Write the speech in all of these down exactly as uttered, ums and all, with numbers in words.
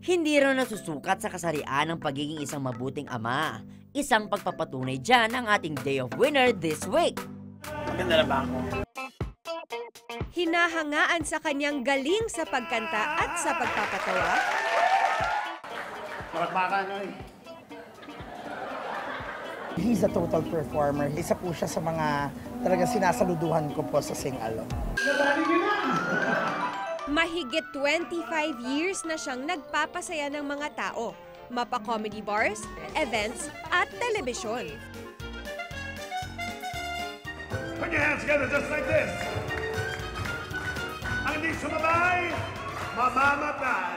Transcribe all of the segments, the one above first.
Hindi rin nasusukat sa kasarian ng pagiging isang mabuting ama. Isang pagpapatunay dyan ang ating Day of Winner this week. Maganda na ba ako? Hinahangaan sa kanyang galing sa pagkanta at sa pagpapatawa. Marakmakan, oy. He's a total performer. Isa po siya sa mga talagang sinasaluduhan ko po sa sing-along. Mahigit twenty-five years na siyang nagpapasaya ng mga tao, mapa-comedy bars, events, at telebisyon. Put your hands together just like this. Ang hindi sumabay, mamamatay.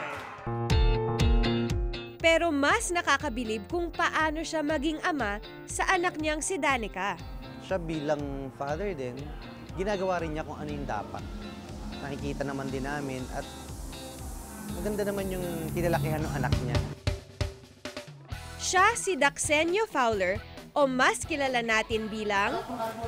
Pero mas nakakabilib kung paano siya maging ama sa anak niyang si Danica. Siya bilang father din, ginagawa rin niya kung ano yung dapat. Nakikita naman din namin at maganda naman yung kinalakihan ng anak niya. Siya si Daxenio Fowler o mas kilala natin bilang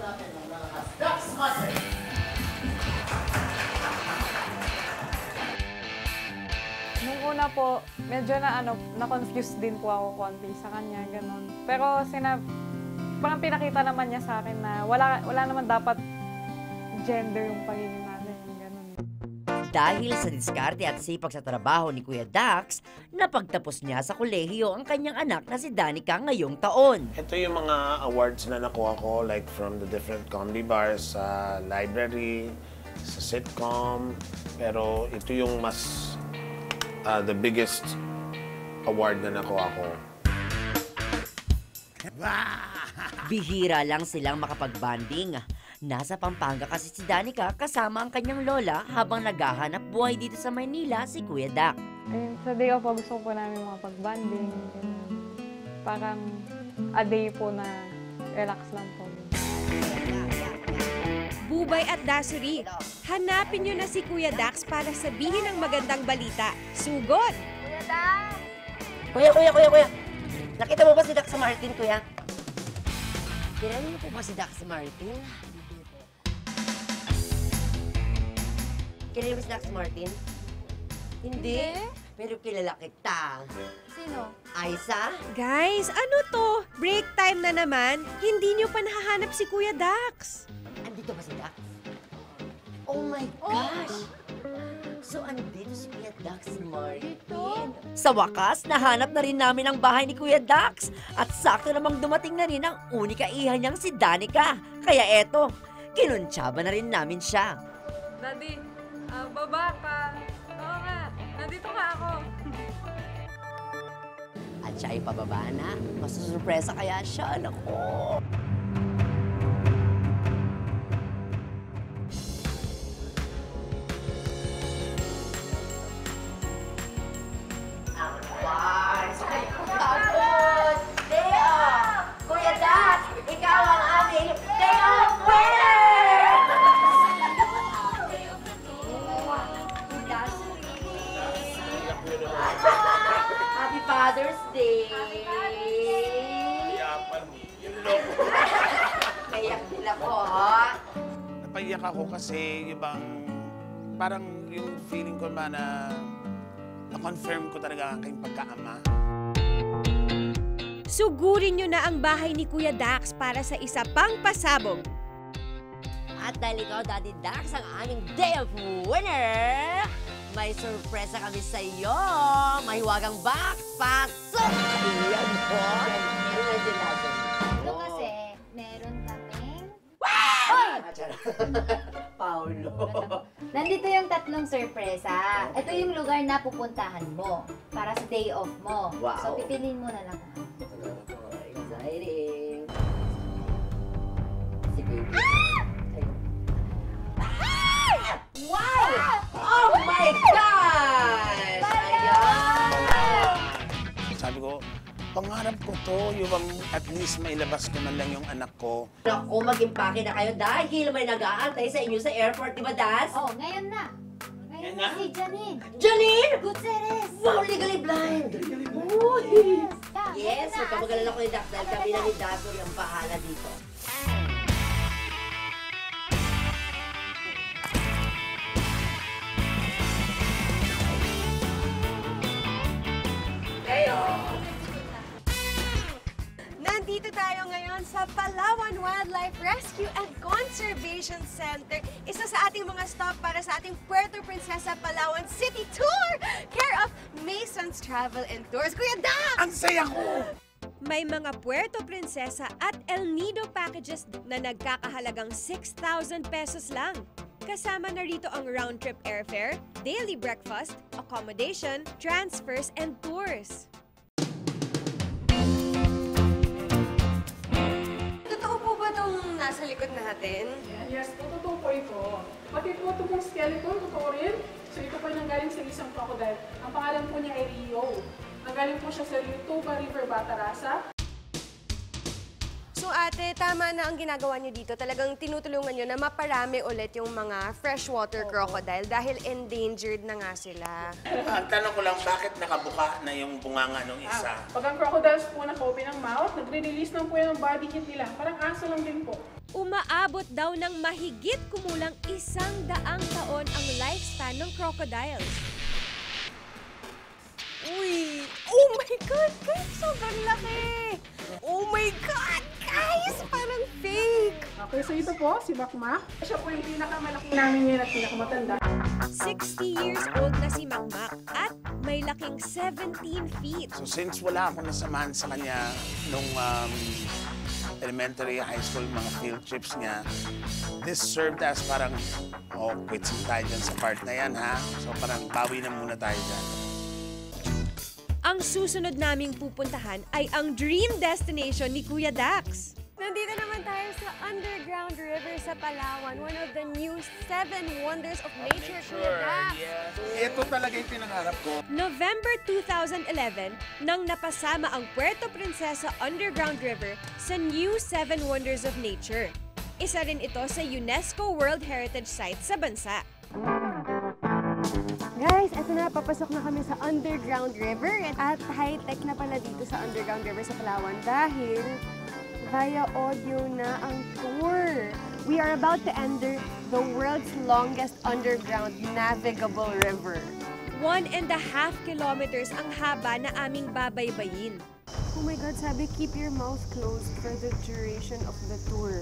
Nung una po, medyo na ano, na-confused din po ako konti sa kanya, ganun. Pero sinab parang pinakita naman niya sa akin na wala wala naman dapat gender yung pagiging natin, ganun. Dahil sa diskarte at sipag sa trabaho ni Kuya Dax, napagtapos niya sa kolehiyo ang kanyang anak na si Danica ngayong taon. Ito yung mga awards na nakuha ko, like from the different comedy bars sa library, sa sitcom. Pero ito yung mas uh, the biggest award na nakuha ko. Bihira lang silang makapag-banding. Nasa Pampanga kasi si Danica kasama ang kanyang lola habang naghahanap buhay dito sa Maynila si Kuya Dax. Ayun, sa day off po, gusto ko po namin mga pag-banding, ganun. Parang a day po na relax lang po. Bubay at Dasuri. Hanapin niyo na si Kuya Dax para sabihin ang magandang balita. Sugod! Kuya Dax! Kuya, kuya, kuya, kuya! Nakita mo ba si Dax Martin, kuya? Kilala niyo po ba si Dax Martin? Kilala mo si Dax Martin? Hindi. Pero kilala kita. Sino? Aiza? Guys, ano to? Break time na naman. Hindi niyo pa nahahanap si Kuya Dax. Andito ba si Dax? Oh my gosh! So, andito si Kuya Dax Martin. Sa wakas, nahanap na rin namin ang bahay ni Kuya Dax. At sakto namang dumating na rin ang unika iha niyang si Danica. Kaya eto, kinuntsaba na rin namin siya. Daddy, uh, baba ka. Oo nga, nandito ka ako. At siya ay pababa na. Masusurpresa kaya siya, naku. Kuya Dax, ikaw ang aming Day of Winner! Happy Father's Day! Yapan, yung loko. Kayak din ako, ha? Napaiyak ako kasi yung bang, parang yung feeling ko ba na na-confirm ko talaga ang aking pagkaama. Sugurin niyo na ang bahay ni Kuya Dax para sa isa pang pasabog. At dahil ikaw, Daddy Dax, ang aming Day of Winner, may sorpresa kami sa iyo. Mahiwagang box, pasok! Ayan po. Ano na din natin? Ito kasi, meron kaming... Paulo. Nandito yung tatlong sorpresa. Ito yung lugar na pupuntahan mo para sa day off mo. Wow. So, pipiliin mo na lang. Exciting. Si baby. Ayun. Wow! Oh my gosh! Ayan! Sabi ko, pangarap ko to, yung bang at least mailabas ko man lang yung anak ko. Naku, mag-impake na kayo dahil may nag-aantay sa inyo sa airport, di ba, Das? Oh, ngayon na. Ngayon na si Janine. Janine! Gutierrez. Wow, legally blind! Uy! Yeah, Yes, ngayon na. huwag ka mag-alala ko ni Dax dahil kami na ni Dazzle yung bahala dito. sa Palawan Wildlife Rescue and Conservation Center. Isa sa ating mga stop para sa ating Puerto Princesa, Palawan City Tour. Care of Mason's Travel and Tours. Kuya Dax! Ang saya ko! May mga Puerto Princesa at El Nido packages na nagkakahalagang six thousand pesos lang. Kasama na rito ang round-trip airfare, daily breakfast, accommodation, transfers, and tours. Totoo po ba itong nasa likod natin? Yes, totoo po ito. Pati po ito pong skeleton, totoo rin. So ito po nanggaling sa isang crocodile. Ang pangalan po niya ay Rio. Nanggaling po siya sa Tuba River, Batarasa. So ate, tama na ang ginagawa niyo dito. Talagang tinutulungan niyo na maparami ulit yung mga freshwater crocodile dahil endangered na nga sila. Ang tanong ko lang, bakit nakabuka na yung bunganga nung isa? Pag ang crocodiles po naka-open ang mouth, nagre-release lang po yung body heat nila. Parang aso lang din po. Umaabot daw ng mahigit kumulang isang daang taon ang lifespan ng crocodiles. Uy! Oh my God! Guys, sobrang laki! Oh my God! Guys, parang fake! Okay, so ito po, si Makmak. Siya po yung pinakamalaki namin ngayon at pinakamatanda. sixty years old na si Makmak at may laking seventeen feet. So since wala akong nasamahan sa kanya nung um, elementary, high school, mga field trips niya, this served as parang, oh, quits tayo dyan sa part na yan, ha? So parang bawi na muna tayo dyan. Ang susunod naming pupuntahan ay ang dream destination ni Kuya Dax. Nandito naman tayo sa Underground River sa Palawan, one of the new seven wonders of nature, Kuya Dax. Ito talaga yung pinangarap ko. November two thousand eleven, nang napasama ang Puerto Princesa Underground River sa new seven wonders of nature. Isa rin ito sa UNESCO World Heritage Site sa bansa. Guys, eto na, papasok na kami sa Underground River at high-tech na pala dito sa Underground River sa Palawan dahil via audio na ang tour. We are about to enter the world's longest underground navigable river. One and a half kilometers ang haba na aming babaybayin. Oh my God, sabi, keep your mouth closed for the duration of the tour.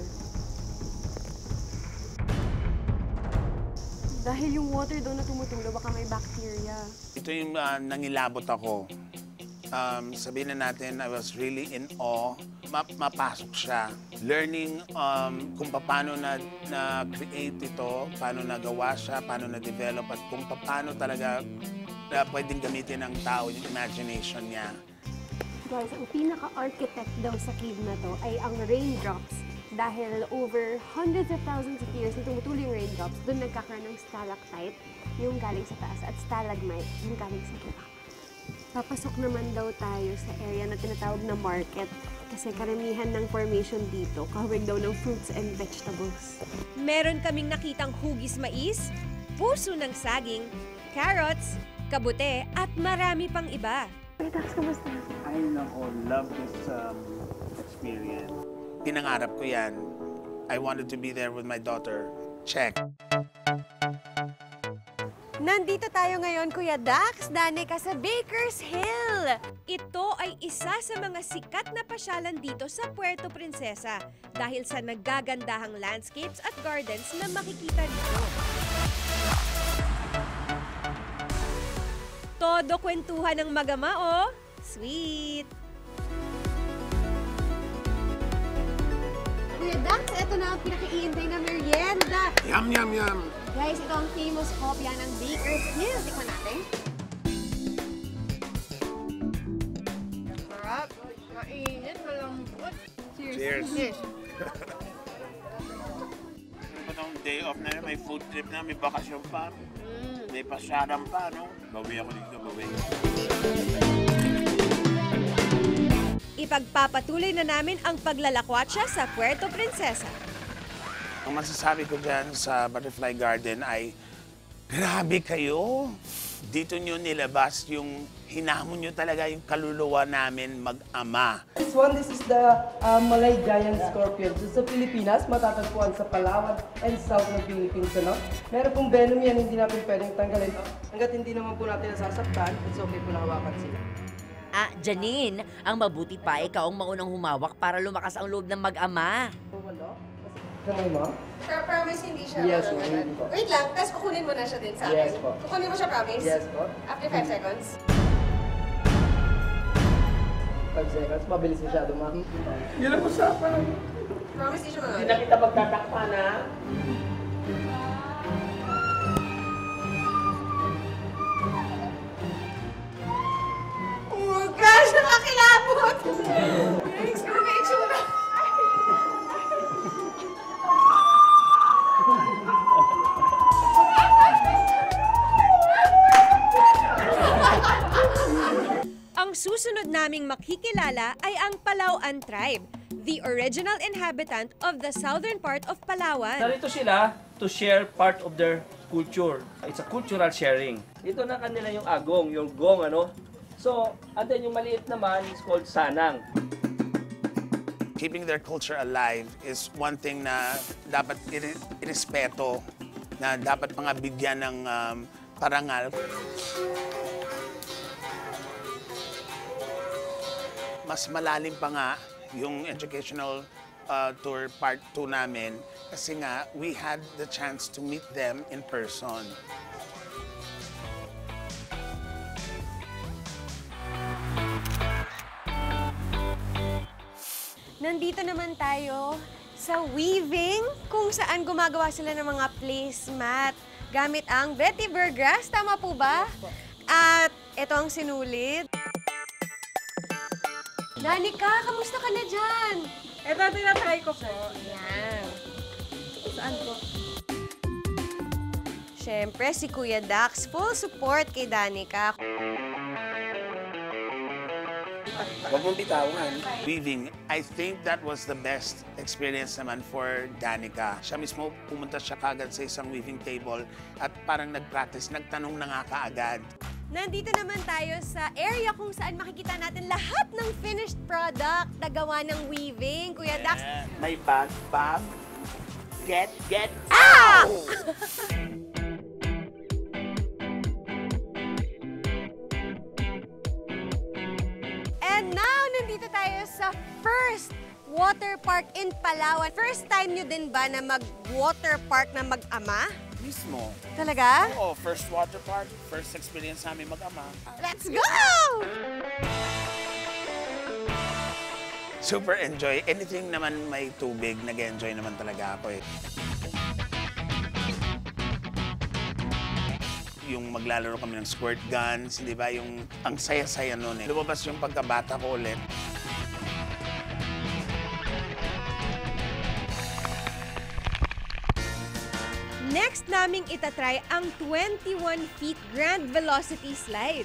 Dahil yung water doon na tumutulo, baka may bacteria. Ito yung uh, nangilabot ako. Um, sabihin na natin, I was really in awe. Ma mapasok siya. Learning um, kung paano na, na-create ito, paano nagawa siya, paano na-develop, at kung paano talaga na pwedeng gamitin ng tao yung imagination niya. Guys, ang pinaka-architect daw sa cave na to ay ang raindrops. Dahil over hundreds of thousands of years na tumutuloy yung raindrops, doon nagkakaroon ng stalactite, yung galing sa taas, at stalagmite, yung galing sa baba. Papasok naman daw tayo sa area na tinatawag na market kasi karamihan ng formation dito, kahawig daw ng fruits and vegetables. Meron kaming nakitang hugis mais, puso ng saging, carrots, kabute, at marami pang iba. Hey, Dax, kamusta? Ay, nako, love this um, experience. Pinangarap ko yan. I wanted to be there with my daughter. Check. Nandito tayo ngayon, Kuya Dax, Danica, sa Baker's Hill. Ito ay isa sa mga sikat na pasyalan dito sa Puerto Princesa dahil sa naggagandahang landscapes at gardens na makikita dito. Todo kwentuhan ng magama, oh. Sweet! Kuya Dax, ito na ang pinaka-iintay na merienda. Yum, yum, yum. Guys, ito ang famous kopya ng Baker's Hill. Tikman natin. Sarap. Mainit, malambot. Cheers. Cheers. Cheers. Ano ba day off na yun? May food trip na, may bakasyon pa. May pasyaran pa, no? Bawi ako dito, bawi. Ipagpapatuloy na namin ang paglalakwatsa sa Puerto Princesa. Ang masasabi ko dyan sa Butterfly Garden ay, grabe kayo! Dito nyo nilabas yung hinamon nyo talaga yung kaluluwa namin mag-ama. This one, this is the uh, Malay Giant Scorpion. So, sa Pilipinas, matatagpuan sa Palawan and South ng Philippines. Ano? Meron pong venom yan, hindi natin pwedeng tanggalin. Hanggat hindi naman po natin nasasaktan, it's okay po na hawakan sila. Ah, Janine, ang mabuti pa, ikaw ang maunang humawak para lumakas ang loob ng mag-ama. Kamay mo? Pero promise hindi siya. Yes, ano, ma'am, ganun. hindi po. Wait lang, tapos kukunin mo na siya din sa akin. Yes po. Kukunin mo siya, promise? Yes po. After five seconds. five seconds. Mabilis masyado, ma'am. Yun ang usapan. Promise di siya mga. Hindi na kita magtatakpan, ha? Oh gosh, nakakilabot! Yikes, ano ba itsura? Ang susunod naming makikilala ay ang Palauan tribe, the original inhabitant of the southern part of Palawan. Narito sila to share part of their culture. It's a cultural sharing. Ito na kanila yung agong, yung gong, ano. So, and then yung maliit naman is called sanang. Keeping their culture alive is one thing na dapat ire- irespeto, na dapat mga bigyan ng um, parangal. Mas malalim pa nga yung educational uh, tour part two namin kasi nga we had the chance to meet them in person. Nandito naman tayo sa weaving, kung saan gumagawa sila ng mga placemat gamit ang vetiver grass. Tama po ba? At ito ang sinulid. Danica, kamusta ka na dyan? Ito, tinatry ko po. Yan. Saan po? Siyempre, si Kuya Dax, full support kay Danica. Huwag mong bitawan. Weaving, I think that was the best experience naman for Danica. Siya mismo pumunta siya kagad sa isang weaving table at parang nag-practice, nagtanong na nga kaagad. Nandito naman tayo sa area kung saan makikita natin lahat ng finished product na gawa ng weaving. Kuya Dax, May bag, bag, get, get, ah! And now, nandito tayo sa first water park in Palawan. First time nyo din ba na mag-water park na mag-ama? Mismo. Talaga? Oo, first water park, first experience namin mag-ama. Let's go! Super enjoy. Anything naman may tubig, nag-enjoy naman talaga ako eh. Yung maglalaro kami ng squirt guns, di ba? Yung ang saya-saya noon eh. Lumabas yung pagkabata ko ulit. Next naming itatry ang twenty-one feet grand velocity slide.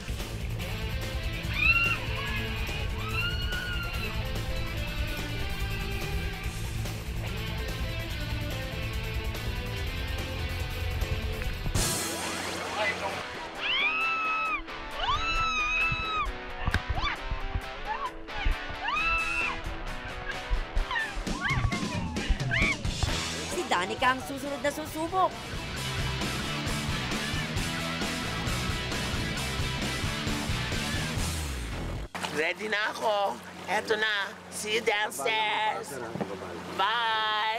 Si Danica ang susunod na susubok. Ready na ako. Eto na. See you downstairs. Bye!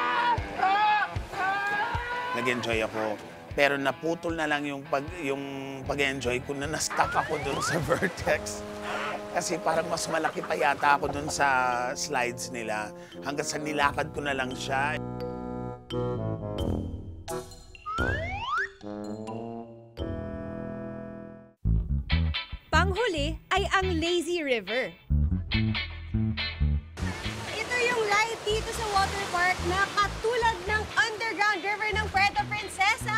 Nag-enjoy ako. Pero naputol na lang yung pag yung pag-enjoy ko na na-stuck ako dun sa Vertex. Kasi parang mas malaki pa yata ako dun sa slides nila. Hanggang sa nilakad ko na lang siya. Panghuli ay ang Lazy River. Ito yung light dito sa water park na katulad ng underground river ng Puerto Princesa.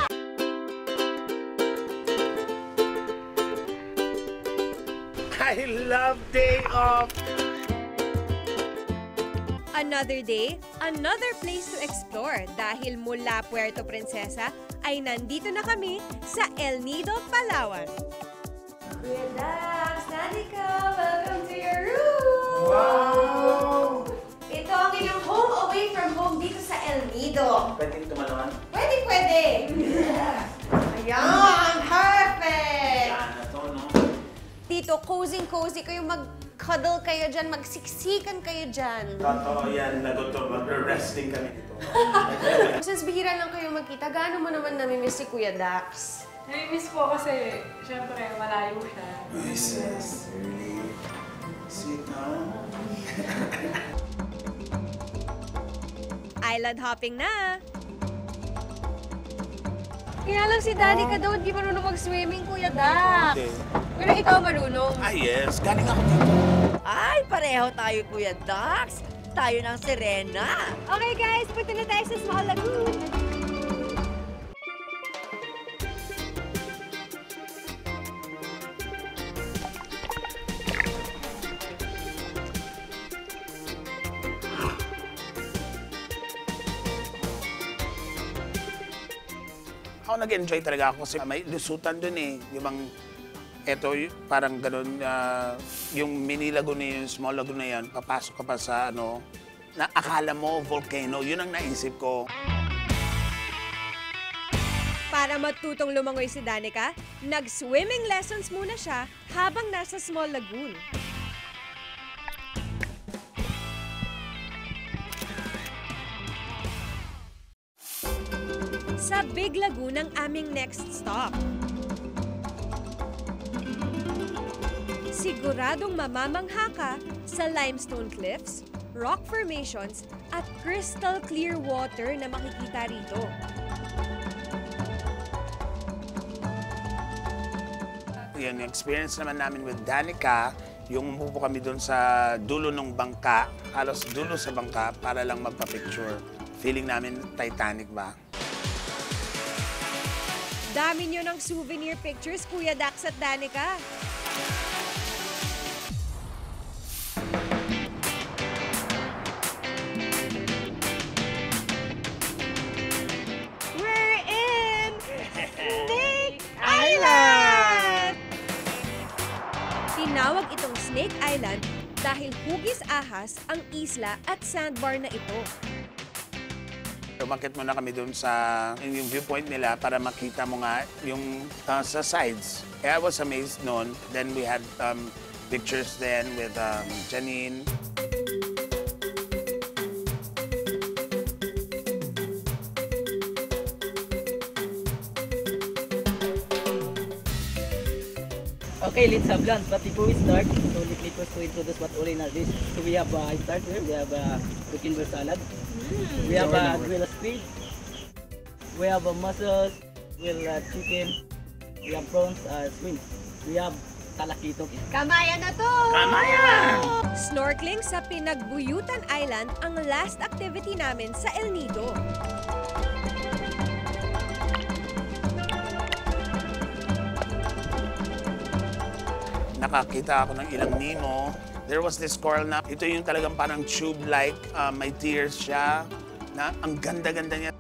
I love day off! Another day, another place to explore dahil mula Puerto Princesa ay nandito na kami sa El Nido, Palawan. Kuya Dax, Danica, welcome to your room! Wow! Ito ang inyong home away from home dito sa El Nido. Pwedeng tumalungan? Pwede, pwede! Ayan, perfect! Yan na to, no? Dito dito, cozy-cozy kayo, mag-cuddle kayo dyan, magsiksikan kayo dyan. Totoo yan, nagutom. Mag-resting kami dito. Since bihira lang kayo magkita, gaano mo naman namimiss si Kuya Dax? Nami-miss po kasi, syempre, malayo siya. Yes, really. Sit down. Island hopping na! Kaya lang si Danica daw hindi marunong mag-swimming, Kuya Dax. Okay. Pero ikaw marunong. Ah, yes. Galing ako dito. Ay, pareho tayo, Kuya Dax. Tayo ng Serena. Okay guys, punta na tayo sa Small Lagoon. Ako nag-enjoy talaga ako kasi may lusutan dun eh. Yung bang, eto, y- parang ganun, ah, yung mini lagoon na yun, small lagoon na yan, papasok ka pa sa ano, na akala mo volcano, yun ang naisip ko. Para matutong lumangoy si Danica, nag-swimming lessons muna siya habang nasa Small Lagoon. Sa Big Lagoon ang aming next stop. Siguradong mamamangha ka sa limestone cliffs, rock formations, at crystal clear water na makikita rito. Yun, yung experience naman namin with Danica, yung umupo kami doon sa dulo ng bangka, halos dulo sa bangka, para lang magpa-picture. Feeling namin Titanic ba? Dami nyo ng souvenir pictures, Kuya Dax at Danica. We're in Snake Island! Tinawag itong Snake Island dahil hugis ahas ang isla at sandbar na ito. Umakit muna kami doon sa yung viewpoint nila para makita mo nga yung uh, sa sides. Eh, I was amazed noon. Then we had um, pictures then with um, Janine. Okay, let's have lunch. But before we start, so let me first to introduce what all in our dish. So we have uh, start here. We have uh, cucumber salad. We have uh, grilled squid. We have uh, mussels, grilled uh, chicken. We have prawns, uh, shrimp. We have talakito. Kamayan na to! Kamayan! Snorkeling sa Pinagbuyutan Island ang last activity namin sa El Nido. Nakakita ako ng ilang Nemo. There was this coral na, ito yung talagang parang tube-like, uh, may tears siya, na ang ganda-ganda niya.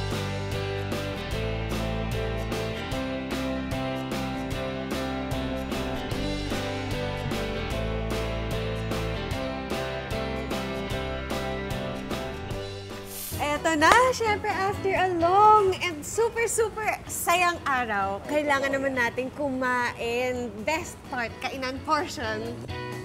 Eto na, syempre after a long and super super sayang araw, kailangan naman natin kumain. Best part, kainan portion.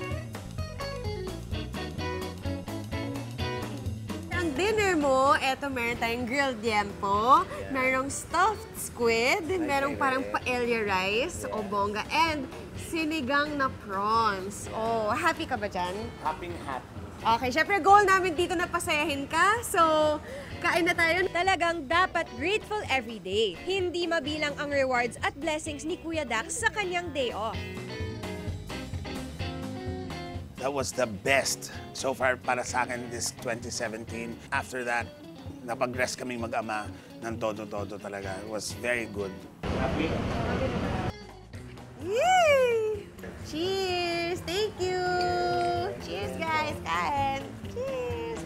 Ang dinner mo, eto meron tayong grilled yempo, merong stuffed squid, merong parang paella rice o bongga, and sinigang na prawns. Oh, happy ka ba dyan? Happy happy. Okay, syempre goal namin dito na pasayahin ka. So, kain na tayo. Talagang dapat grateful every day. Hindi mabilang ang rewards at blessings ni Kuya Dax sa kanyang day off. That was the best so far para sa akin this twenty seventeen. After that, napag-rest kaming mag-ama ng todo-todo talaga. It was very good. Happy? Yay! Cheers! Thank you! Cheers, guys! Kain! Cheers!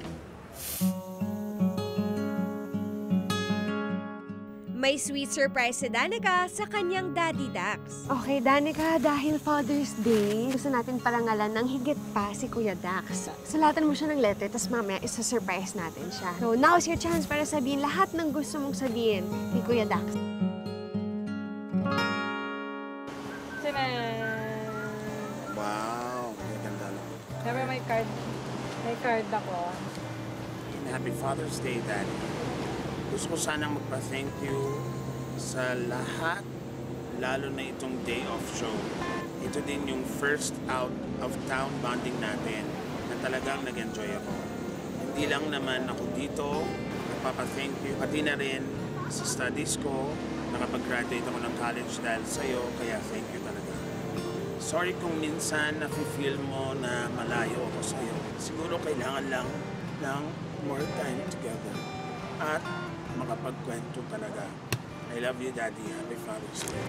May sweet surprise si Danica sa kanyang Daddy Dax. Okay, Danica, dahil Father's Day, gusto natin parangalan ng higit pa si Kuya Dax. Sulatan mo siya ng letter, tapos mamaya isa-surprise natin siya. So, now's your chance para sabihin lahat ng gusto mong sabihin ni Kuya Dax. Sine... Wow, ganda lang. Siyempre may card, may card ako. And happy Father's Day, Daddy. Gusto ko sanang magpa-thank you sa lahat, lalo na itong day off show. Ito din yung first out of town bonding natin na talagang nag-enjoy ako. Hindi lang naman ako dito, nagpapa-thank you, pati na rin sa studies ko, nakapag-graduate ako ng college dahil sa'yo, kaya thank you talaga. Sorry kung minsan nafe-feel mo na malayo ako sa'yo. Siguro kailangan lang ng more time together at makapagkwento talaga. I love you, Daddy. Happy Father's Day.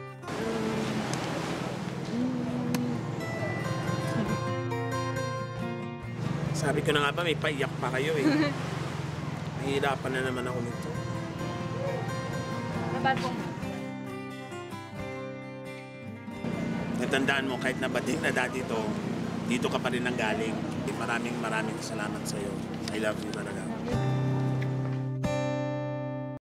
Sabi ko na nga ba, may paiyak pa kayo eh. Nahihirapan na naman ako nito. Naban po. Natandaan mo, kahit nabading na dati to, dito ka pa rin nang galing. Maraming maraming salamat sa'yo. I love you talaga.